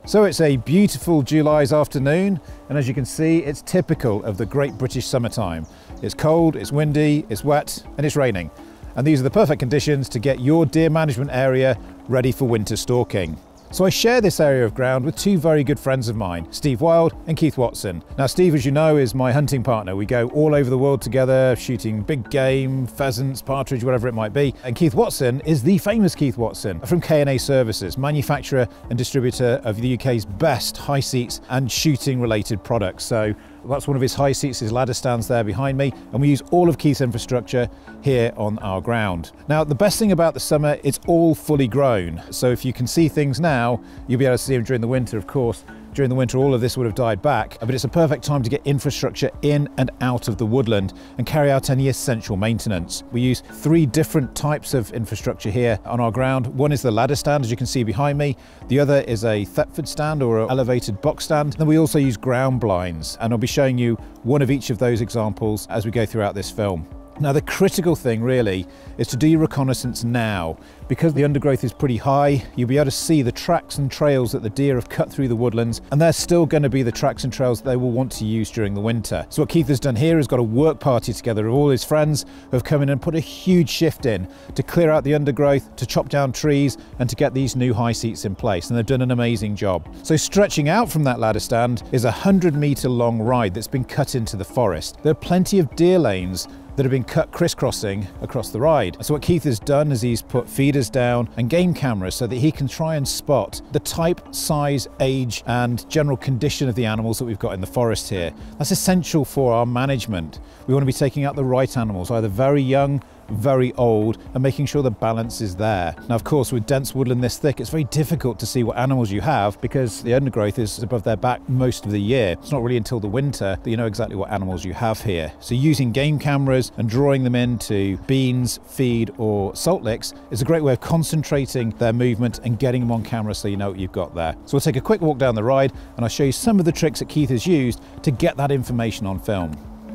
So it's a beautiful July's afternoon, and as you can see, it's typical of the great British summertime. It's cold, it's windy, it's wet, and it's raining. And these are the perfect conditions to get your deer management area ready for winter stalking. So I share this area of ground with two very good friends of mine, Steve Wild and Keith Watson. Now Steve, as you know, is my hunting partner. We go all over the world together, shooting big game, pheasants, partridge, whatever it might be. And Keith Watson is the famous Keith Watson from K&A Services, manufacturer and distributor of the UK's best high seats and shooting related products. So that's one of his high seats, his ladder stands there behind me, and we use all of Keith's infrastructure here on our ground. Now, the best thing about the summer, it's all fully grown. So if you can see things now, you'll be able to see them during the winter, of course. During the winter, all of this would have died back, but it's a perfect time to get infrastructure in and out of the woodland and carry out any essential maintenance. We use three different types of infrastructure here on our ground. One is the ladder stand, as you can see behind me. The other is a Thetford stand or an elevated box stand. Then we also use ground blinds, and I'll be showing you one of each of those examples as we go throughout this film. Now, the critical thing really is to do your reconnaissance now. Because the undergrowth is pretty high, you'll be able to see the tracks and trails that the deer have cut through the woodlands, and they're still going to be the tracks and trails that they will want to use during the winter. So what Keith has done here is got a work party together of all his friends who have come in and put a huge shift in to clear out the undergrowth, to chop down trees, and to get these new high seats in place, and they've done an amazing job. So stretching out from that ladder stand is a 100-metre long ride that's been cut into the forest. There are plenty of deer lanes that have been cut crisscrossing across the ride. So what Keith has done is he's put feeders down and game cameras so that he can try and spot the type, size, age and general condition of the animals that we've got in the forest here. That's essential for our management. We want to be taking out the right animals, either very young, very old, and making sure the balance is there. Now, of course, with dense woodland this thick, it's very difficult to see what animals you have because the undergrowth is above their back most of the year. It's not really until the winter that you know exactly what animals you have here. So using game cameras and drawing them into beans, feed, or salt licks is a great way of concentrating their movement and getting them on camera so you know what you've got there. So we'll take a quick walk down the ride and I'll show you some of the tricks that Keith has used to get that information on film.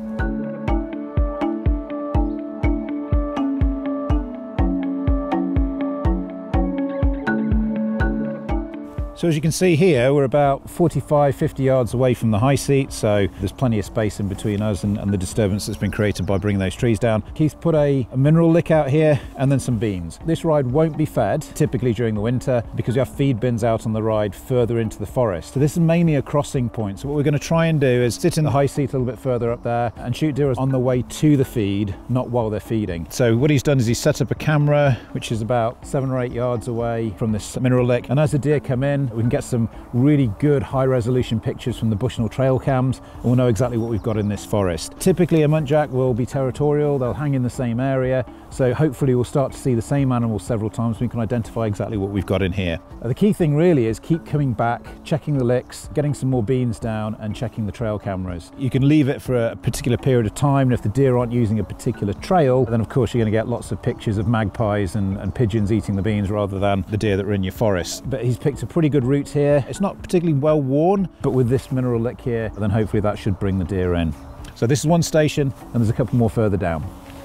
So as you can see here, we're about 45-50 yards away from the high seat, so there's plenty of space in between us and the disturbance that's been created by bringing those trees down. Keith put a mineral lick out here and then some beans. This ride won't be fed typically during the winter because we have feed bins out on the ride further into the forest. So this is mainly a crossing point. So what we're going to try and do is sit in the high seat a little bit further up there and shoot deer on the way to the feed, not while they're feeding. So what he's done is he's set up a camera which is about 7 or 8 yards away from this mineral lick, and as the deer come in, we can get some really good high-resolution pictures from the Bushnell trail cams, and we'll know exactly what we've got in this forest. Typically a muntjac will be territorial, they'll hang in the same area, so hopefully we'll start to see the same animals several times. We can identify exactly what we've got in here. The key thing really is keep coming back, checking the licks, getting some more beans down and checking the trail cameras. You can leave it for a particular period of time, and if the deer aren't using a particular trail, then of course you're going to get lots of pictures of magpies and pigeons eating the beans rather than the deer that are in your forest. But he's picked a pretty good route here. It's not particularly well worn, but with this mineral lick here, then hopefully that should bring the deer in. So this is one station and there's a couple more further down.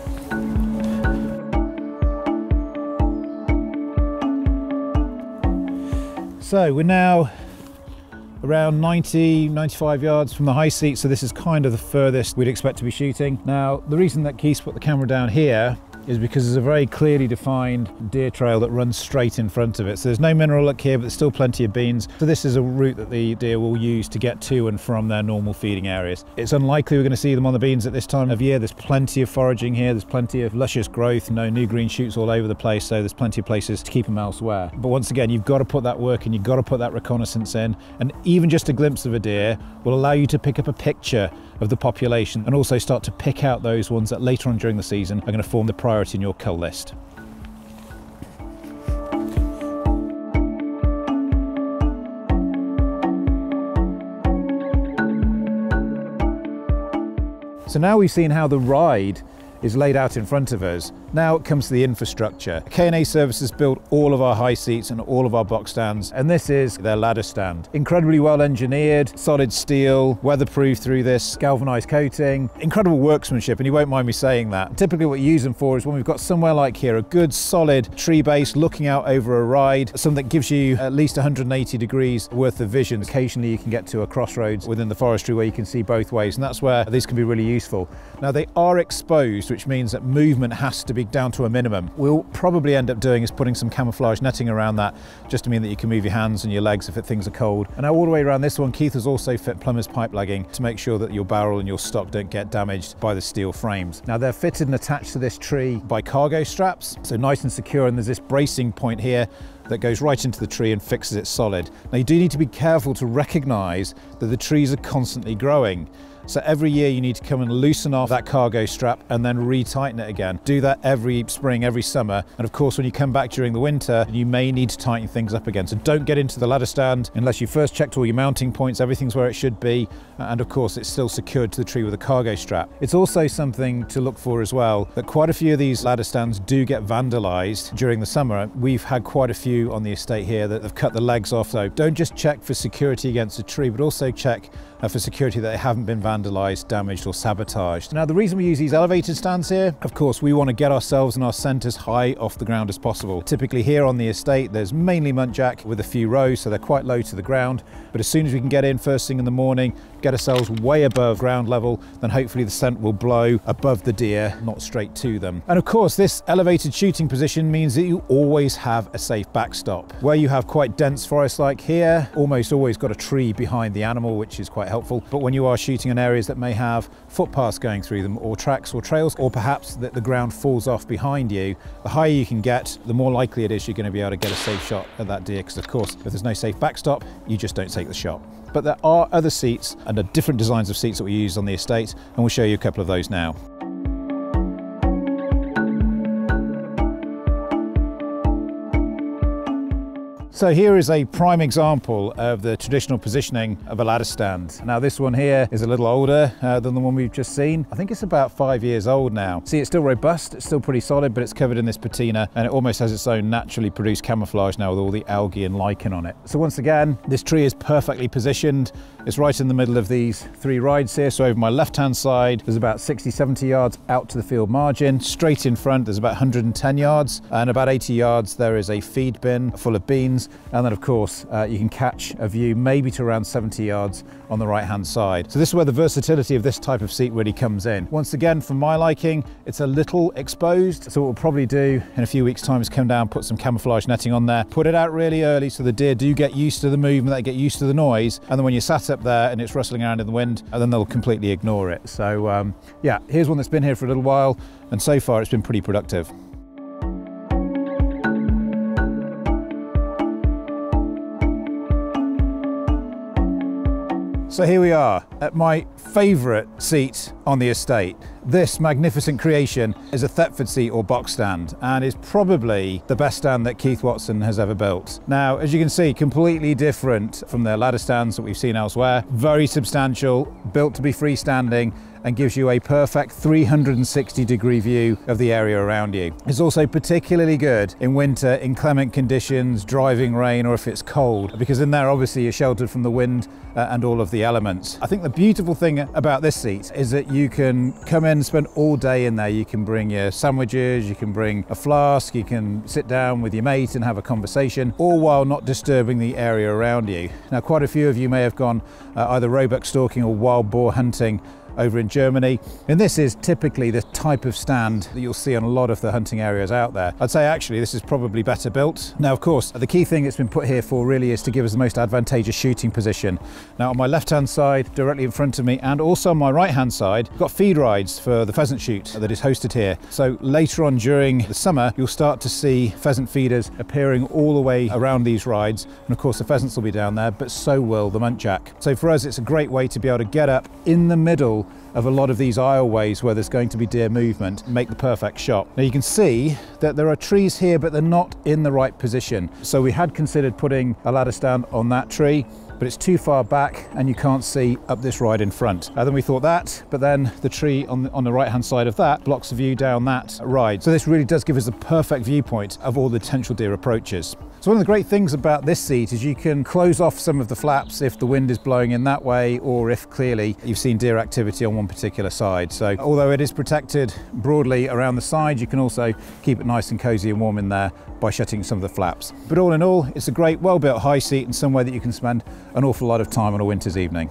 So we're now around 90-95 yards from the high seat, so this is kind of the furthest we'd expect to be shooting. Now, the reason that Keith's put the camera down here is because there's a very clearly defined deer trail that runs straight in front of it. So there's no mineral lick here, but there's still plenty of beans. So this is a route that the deer will use to get to and from their normal feeding areas. It's unlikely we're going to see them on the beans at this time of year. There's plenty of foraging here. There's plenty of luscious growth, no new green shoots all over the place. So there's plenty of places to keep them elsewhere. But once again, you've got to put that work in. You've got to put that reconnaissance in. And even just a glimpse of a deer will allow you to pick up a picture of the population and also start to pick out those ones that later on during the season are going to form the priority in your cull list. So now we've seen how the ride is laid out in front of us. Now it comes to the infrastructure. K&A Services built all of our high seats and all of our box stands, and this is their ladder stand. Incredibly well engineered, solid steel, weatherproof through this galvanized coating, incredible workmanship, and you won't mind me saying that. Typically what you use them for is when we've got somewhere like here, a good solid tree base looking out over a ride, something that gives you at least 180 degrees worth of vision. Occasionally you can get to a crossroads within the forestry where you can see both ways, and that's where these can be really useful. Now they are exposed, which means that movement has to be down to a minimum. We'll probably end up doing is putting some camouflage netting around that, just to mean that you can move your hands and your legs if things are cold. And now all the way around this one, Keith has also fit plumber's pipe legging to make sure that your barrel and your stock don't get damaged by the steel frames. Now they're fitted and attached to this tree by cargo straps, so nice and secure, and there's this bracing point here that goes right into the tree and fixes it solid. Now you do need to be careful to recognize that the trees are constantly growing. So every year you need to come and loosen off that cargo strap and then retighten it again. Do that every spring, every summer. And of course, when you come back during the winter, you may need to tighten things up again. So don't get into the ladder stand unless you first checked all your mounting points, everything's where it should be. And of course, it's still secured to the tree with a cargo strap. It's also something to look for as well, that quite a few of these ladder stands do get vandalized during the summer. We've had quite a few on the estate here that have cut the legs off. So don't just check for security against a tree, but also check for security that they haven't been vandalized, damaged or sabotaged. Now the reason we use these elevated stands here, of course, we want to get ourselves and our centres high off the ground as possible. Typically here on the estate there's mainly muntjac with a few rows, so they're quite low to the ground, but as soon as we can get in first thing in the morning, get ourselves way above ground level, then hopefully the scent will blow above the deer, not straight to them. And of course this elevated shooting position means that you always have a safe backstop. Where you have quite dense forest like here, almost always got a tree behind the animal, which is quite helpful. But when you are shooting in areas that may have footpaths going through them, or tracks or trails, or perhaps that the ground falls off behind you, the higher you can get, the more likely it is you're going to be able to get a safe shot at that deer, because of course if there's no safe backstop, you just don't take the shot. But there are other seats and different designs of seats that we use on the estate, and we'll show you a couple of those now. So here is a prime example of the traditional positioning of a ladder stand. Now this one here is a little older than the one we've just seen. I think it's about 5 years old now. See, it's still robust, it's still pretty solid, but it's covered in this patina, and it almost has its own naturally produced camouflage now with all the algae and lichen on it. So once again, this tree is perfectly positioned. It's right in the middle of these three rides here. So over my left-hand side, there's about 60-70 yards out to the field margin. Straight in front, there's about 110 yards, and about 80 yards, there is a feed bin full of beans. And then of course, you can catch a view maybe to around 70 yards on the right-hand side. So this is where the versatility of this type of seat really comes in. Once again, for my liking, it's a little exposed. So what we'll probably do in a few weeks' time is come down, put some camouflage netting on there, put it out really early so the deer do get used to the movement, they get used to the noise. And then when you're sat up there and it's rustling around in the wind, and then they'll completely ignore it. So yeah, here's one that's been here for a little while, and so far it's been pretty productive. So here we are at my favourite seat on the estate. This magnificent creation is a Thetford seat or box stand, and is probably the best stand that Keith Watson has ever built. Now, as you can see, completely different from the ladder stands that we've seen elsewhere. Very substantial, built to be freestanding, and gives you a perfect 360-degree view of the area around you. It's also particularly good in winter, inclement conditions, driving rain, or if it's cold, because in there obviously you're sheltered from the wind and all of the elements. I think the beautiful thing about this seat is that you can come in and spend all day in there. You can bring your sandwiches, you can bring a flask, you can sit down with your mate and have a conversation, all while not disturbing the area around you. Now, quite a few of you may have gone either roebuck stalking or wild boar hunting over in Germany, and this is typically the type of stand that you'll see on a lot of the hunting areas out there. I'd say actually this is probably better built. Now of course the key thing it's been put here for really is to give us the most advantageous shooting position. Now on my left hand side, directly in front of me, and also on my right hand side, I've got feed rides for the pheasant shoot that is hosted here. So later on during the summer you'll start to see pheasant feeders appearing all the way around these rides, and of course the pheasants will be down there, but so will the muntjac. So for us it's a great way to be able to get up in the middle of a lot of these aisleways where there's going to be deer movement, make the perfect shot. Now you can see that there are trees here, but they're not in the right position. So we had considered putting a ladder stand on that tree, but it's too far back and you can't see up this ride in front. Then we thought that, but then the tree on the right hand side of that blocks the view down that ride. So this really does give us a perfect viewpoint of all the potential deer approaches. So one of the great things about this seat is you can close off some of the flaps if the wind is blowing in that way, or if clearly you've seen deer activity on one particular side. So although it is protected broadly around the side, you can also keep it nice and cozy and warm in there by shutting some of the flaps. But all in all, it's a great, well-built high seat and somewhere that you can spend an awful lot of time on a winter's evening.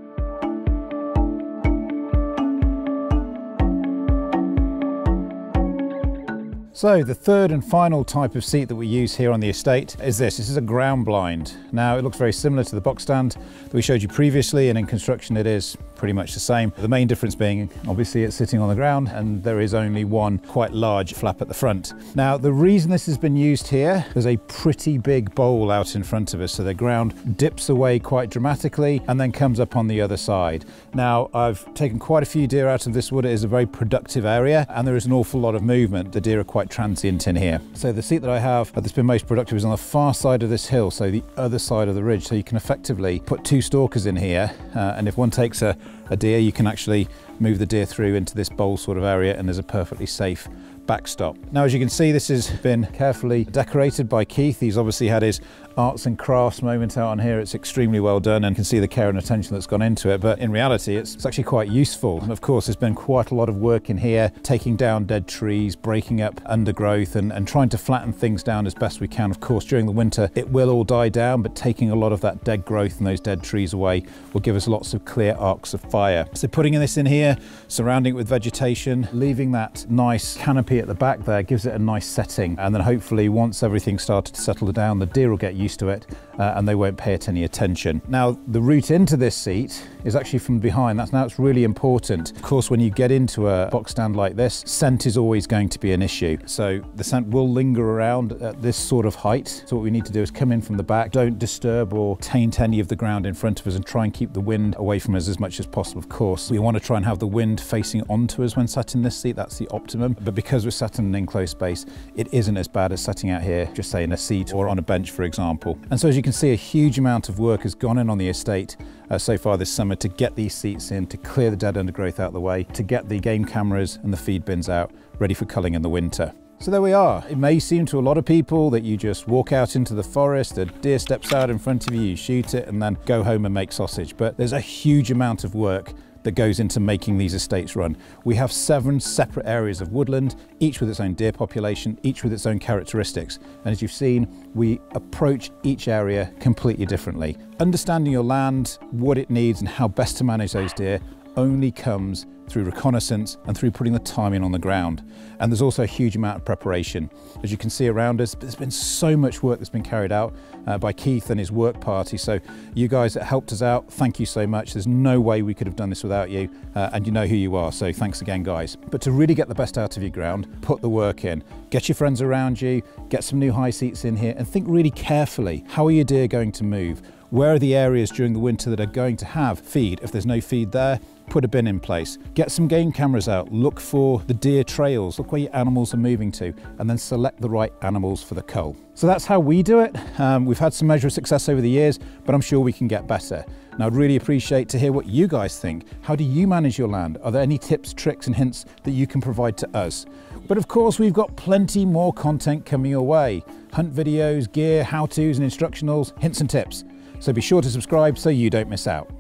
So the third and final type of seat that we use here on the estate is this. This is a ground blind. Now it looks very similar to the box stand that we showed you previously, and in construction it is pretty much the same. The main difference being obviously it's sitting on the ground and there is only one quite large flap at the front. Now the reason this has been used here, there's a pretty big bowl out in front of us, so the ground dips away quite dramatically and then comes up on the other side. Now I've taken quite a few deer out of this wood. It is a very productive area and there is an awful lot of movement. The deer are quite transient in here. So the seat that I have that's been most productive is on the far side of this hill, so the other side of the ridge, so you can effectively put two stalkers in here, and if one takes a deer, you can actually move the deer through into this bowl sort of area, and there's a perfectly safe backstop. Now as you can see, this has been carefully decorated by Keith. He's obviously had his arts and crafts moment out on here. It's extremely well done and you can see the care and attention that's gone into it, but in reality it's actually quite useful. And of course there's been quite a lot of work in here, taking down dead trees, breaking up undergrowth and trying to flatten things down as best we can. Of course during the winter it will all die down, but taking a lot of that dead growth and those dead trees away will give us lots of clear arcs of fire. So putting this in here, surrounding it with vegetation, leaving that nice canopy at the back there gives it a nice setting, and then hopefully once everything started to settle down, the deer will get used to it and they won't pay it any attention. Now the route into this seat is actually from behind. It's really important. Of course when you get into a box stand like this, scent is always going to be an issue, so the scent will linger around at this sort of height. So what we need to do is come in from the back, don't disturb or taint any of the ground in front of us, and try and keep the wind away from us as much as possible. Of course we want to try and have the wind facing onto us when sat in this seat. That's the optimum, but because we're sat in an enclosed space, it isn't as bad as sitting out here, just say in a seat or on a bench for example. And so as you can see, a huge amount of work has gone in on the estate so far this summer to get these seats in, to clear the dead undergrowth out of the way, to get the game cameras and the feed bins out ready for culling in the winter. So there we are. It may seem to a lot of people that you just walk out into the forest, a deer steps out in front of you, you shoot it and then go home and make sausage, but there's a huge amount of work that goes into making these estates run. We have 7 separate areas of woodland, each with its own deer population, each with its own characteristics. And as you've seen, we approach each area completely differently. Understanding your land, what it needs and how best to manage those deer only comes through reconnaissance and through putting the time in on the ground. And there's also a huge amount of preparation. As you can see around us, there's been so much work that's been carried out by Keith and his work party. So you guys that helped us out, thank you so much. There's no way we could have done this without you, and you know who you are, so thanks again guys. But to really get the best out of your ground, put the work in. Get your friends around you, get some new high seats in here, and think really carefully, how are your deer going to move? Where are the areas during the winter that are going to have feed? If there's no feed there, put a bin in place. Get some game cameras out, look for the deer trails, look where your animals are moving to, and then select the right animals for the cull. So that's how we do it. We've had some measure of success over the years, but I'm sure we can get better. And I'd really appreciate to hear what you guys think. How do you manage your land? Are there any tips, tricks and hints that you can provide to us? But of course, we've got plenty more content coming your way. Hunt videos, gear, how-tos and instructionals, hints and tips. So be sure to subscribe so you don't miss out.